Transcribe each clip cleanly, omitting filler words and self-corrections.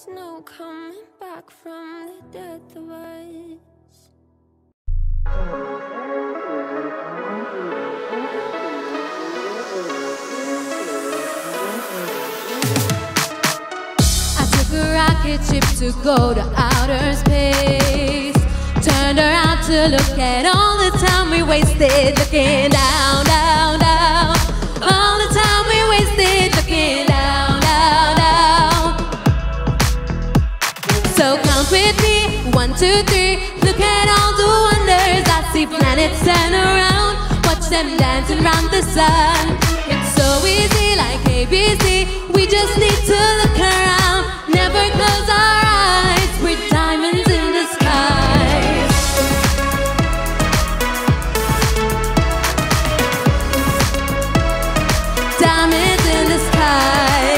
There's no coming back from the death of us. I took a rocket ship to go to outer space. Turned around to look at all the time we wasted looking down, down, down. All the time we wasted looking down, down, down. So count with me, 1, 2, 3. Look at all the wonders. I see planets turn around. Watch them dancing round the sun. It's so easy like ABC. We just need to look around. Never close our eyes. We're diamonds in the sky. Diamonds in the sky.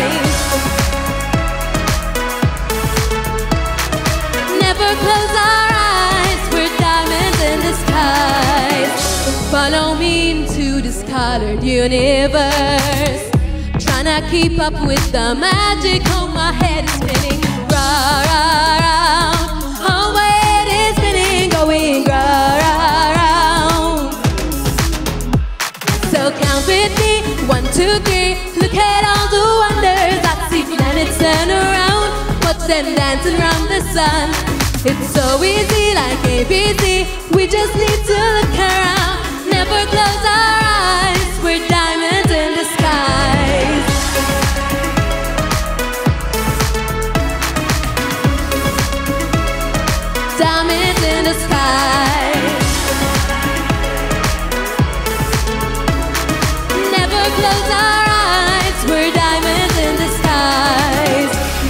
Never close our eyes. We're diamonds in the sky. Follow me into this colored universe. Tryna keep up with the magic. Oh, my head is spinning. Round, round. Oh, my head is spinning. Going round, round. So count with me, 1, 2, 3. Look at all the wonders. I see planets turn around. Watch them dancing around the sun. It's so easy like ABC. We just need to look around. Never close our eyes. We're diamonds in the skies. Diamonds in the skies. Never close our eyes. We're diamonds in the skies.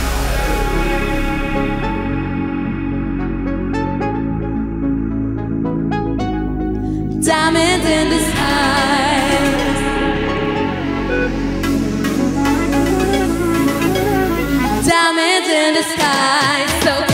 Diamonds in the skies. Diamonds in the skies. So